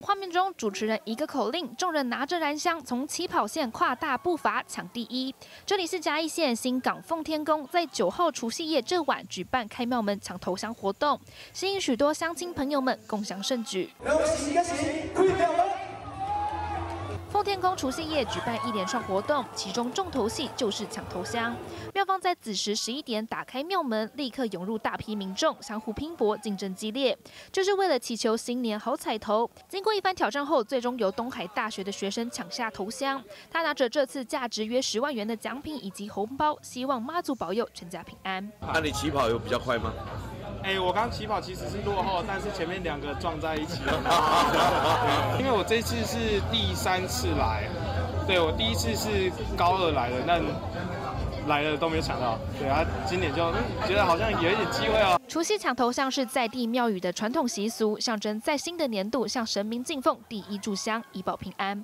画面中，主持人一个口令，众人拿着燃香从起跑线跨大步伐抢第一。这里是嘉义县新港奉天宫，在9号除夕夜这晚举办开庙门抢头香活动，吸引许多乡亲朋友们共襄盛举。奉天宫除夕夜举办一连串活动，其中重头戏就是抢头香。庙方在子时11点打开庙门，立刻涌入大批民众，相互拼搏，竞争激烈。这是为了祈求新年好彩头。经过一番挑战后，最终由东海大学的学生抢下头香。他拿着这次价值约10万元的奖品以及红包，希望妈祖保佑全家平安。 那你起跑有比较快吗？ 我刚起跑其实是落后，但是前面2个撞在一起了。因为我这次是第3次来，对我第1次是高2来的，但来了都没有抢到。对啊，今年就觉得好像有一点机会哦。 除夕抢头香是在地庙宇的传统习俗，象征在新的年度向神明敬奉第一炷香，以保平安。